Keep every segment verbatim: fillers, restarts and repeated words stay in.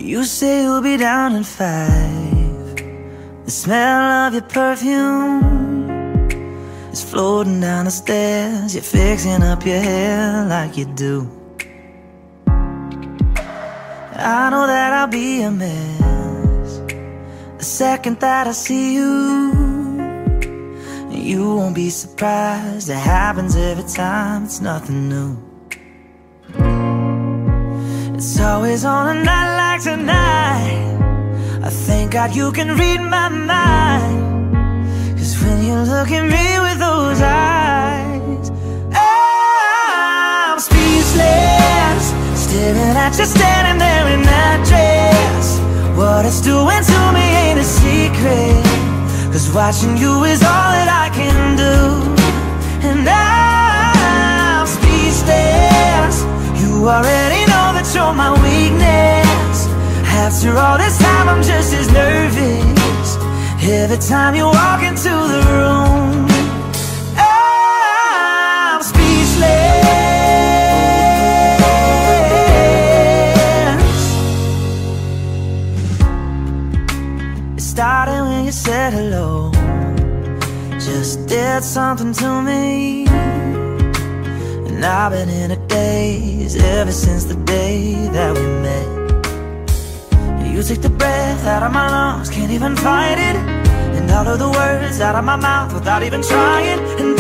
You say you'll be down in five. The smell of your perfume is floating down the stairs. You're fixing up your hair like you do. I know that I'll be a mess the second that I see you. You won't be surprised, it happens every time, it's nothing new. It's always on a night like tonight. I thank God you can read my mind, 'cause when you look at me with those eyes, I'm speechless, staring at you standing there in that dress. What it's doing to me ain't a secret, 'cause watching you is all that I can do. And I'm speechless, you already know that you're my weakness. After all this time I'm just as nervous every time you walk into the room. I'm speechless. It started when you said hello, just did something to me. And I've been in a daze ever since the day that we met. You take the breath out of my lungs, can't even fight it, and all of the words out of my mouth without even trying. And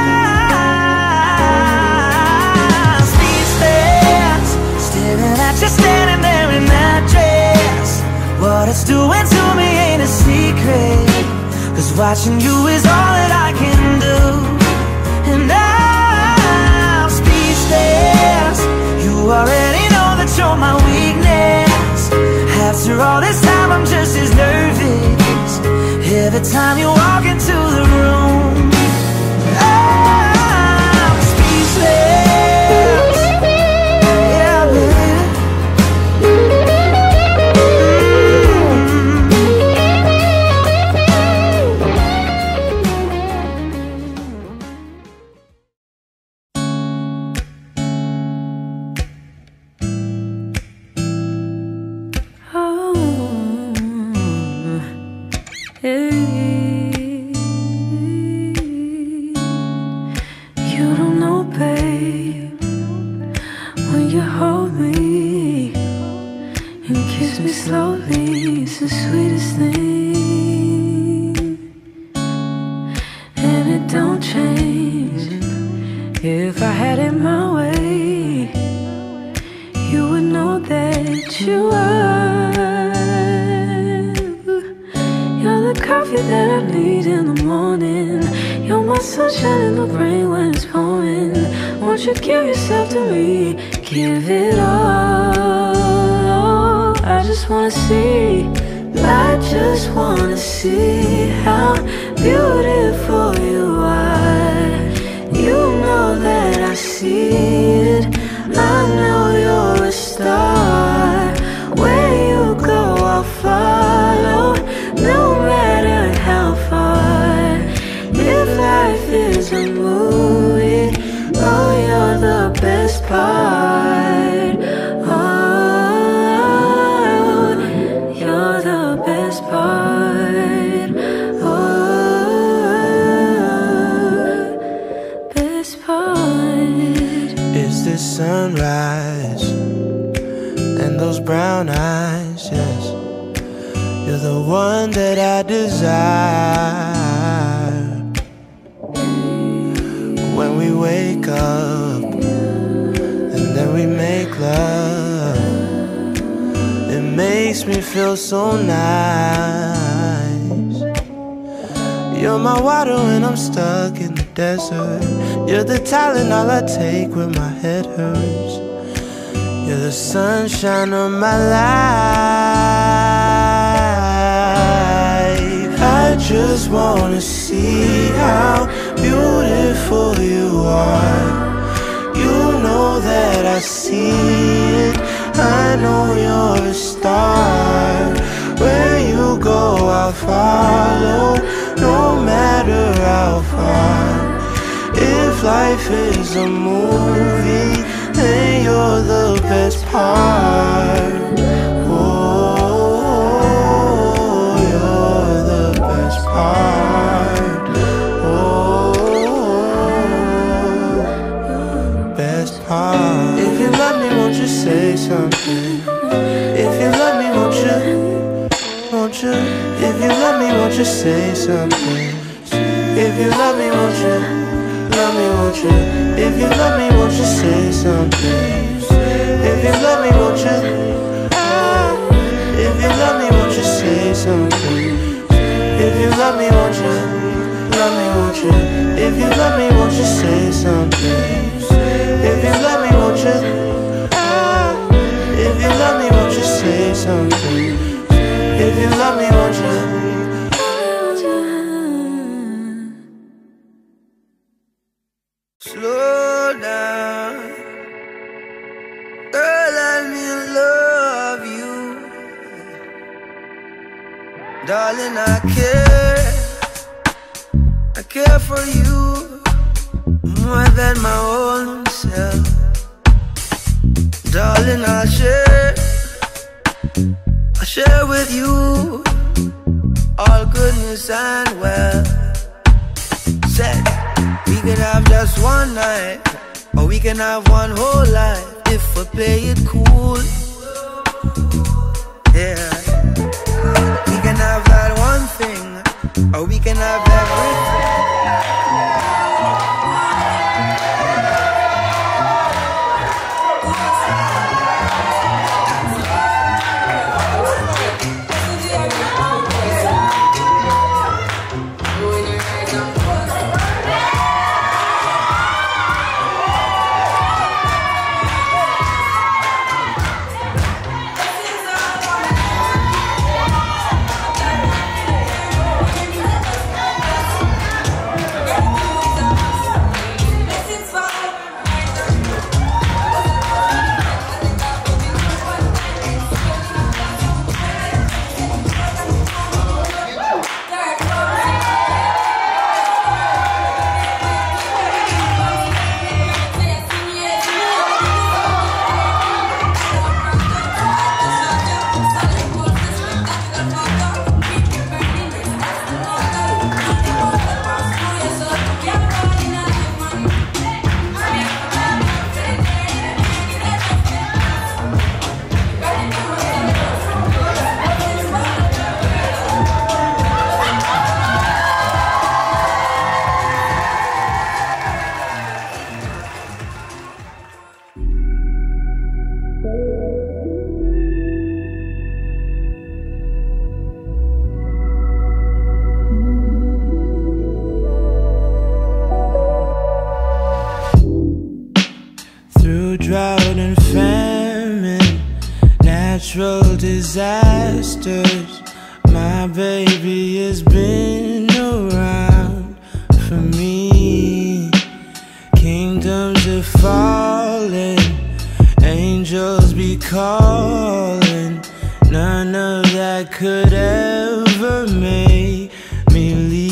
I'm speechless, staring at you standing there in that dress. What it's doing to me ain't a secret, 'cause watching you is all that I can do. And I'm speechless, you already know that you're my weakness. After all this time I'm just as nervous every time you walk into the room. I'm speechless. Yeah, baby. You're the talent, all I take when my head hurts. You're the sunshine of my life. I just wanna see how beautiful you are. You know that I see it, I know you're a star. Where you go I'll follow, no matter how far. If life is a movie, then you're the best part. Oh. something? If you love me, won't you? Won't you? If you love me, won't you say something? If you love me, won't you? Love me, won't you? If you love me, won't you say something? If you love me, won't you? If you love me, won't you say something? If you love me, won't you? Love me, won't you? If you love me, won't you say something? If you love me, won't you? If you love me, won't you say something? If you love me, won't you? Slow down, girl, let me love you. Darling, I care, I care for you more than my own self. Darling, I'll share, I'll share with you all goodness and wealth. Said we can have just one night, or we can have one whole life if we play it cool. Yeah, we can have that one thing, or we can have everything. Drought and famine, natural disasters, my baby has been around for me. Kingdoms are falling, angels be calling, none of that could ever make me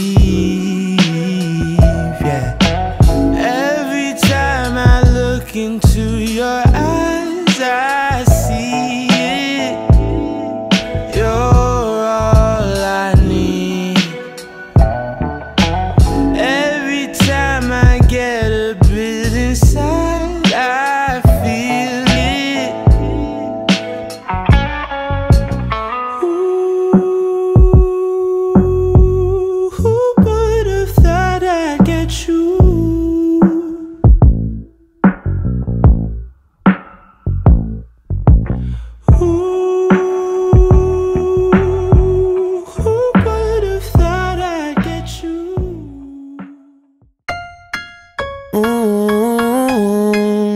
leave. Yeah. Every time I look into your eyes, I see it. You're all I need. Every time I get a bit inside, I feel it. Ooh, who would have thought I'd get you? Mm-hmm.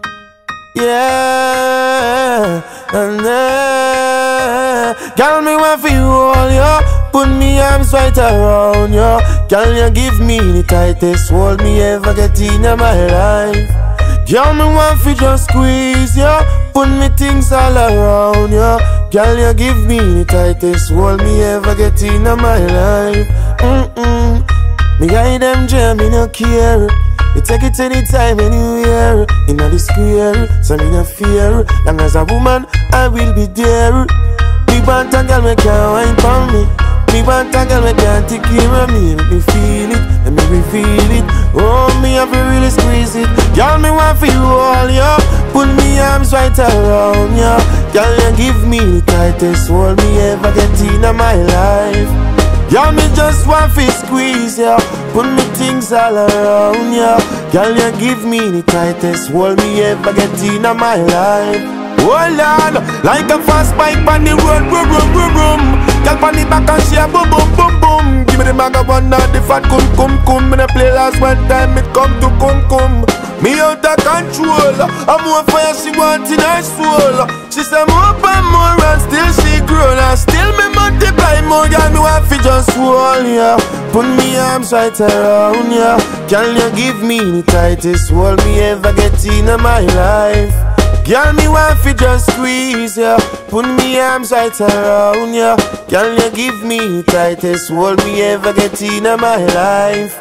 Yeah, and then, girl, me want for you all, yo. Put me arms right around you. Girl, you give me the tightest hold me ever get in my life. Girl, me want for just squeeze you. Put me things all around you. Girl, you give me the tightest hold me ever get in my life. Mm-mm. Me guide them jam, me no care. You take it anytime, anywhere. In the square, so me no fear. Long as a woman, I will be there. Big bad girl, me can't wine for me. Me want a girl, we can't take care of me. Let me feel it, let me reveal it. Oh, me have to really squeeze it. Girl, me want for you all, yo. Put me arms right around you. Girl, you give me the tightest hold me ever get in my life. Girl, me just want to squeeze ya, put me things all around ya. Girl, you give me the tightest hold me ever get in my life. Hold on, like a fast bike on the road, boom, boom, boom, boom. Girl, on the back and she a boom, boom, boom, boom. Give me the maga one, not the fat cum, cum, cum. Me the play last one time, it come to cum, cum. Me out of control, I'm more fire she want in her soul. She say more and more and still she grown. And still me multiply more, girl, me want fi just hold ya. Put me arms right around ya. Can you give me the tightest hold me ever get in my life? Girl, me want fi just squeeze ya. Put me arms right around ya. Can you give me the tightest hold me ever get in my life?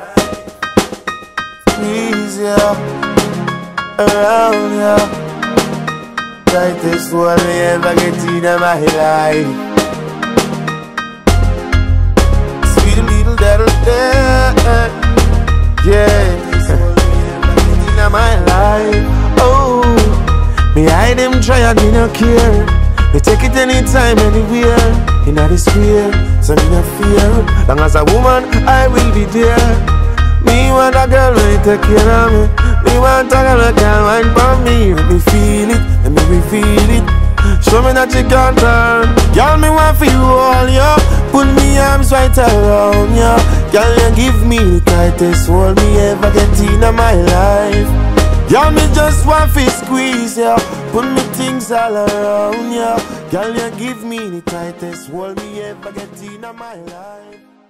Squeeze ya, around ya. Tightest hold me ever get in my life. Sweet little devil there, yeah. In my life, oh. Me hide them try and me no care. Me take it anytime, anywhere. In the square, so me no fear. Long as a woman, I will be there. Me want a girl when take care of me. Me want a girl that can wine for me. Let me feel it, let me reveal it. Show me that you can't turn. Girl, me want for you all, yo. Put me arms right around you. Girl, you give me the tightest hold me ever get in my life. Girl, me just want to squeeze ya, put me things all around ya. Girl, you give me the tightest hold me ever get in my life.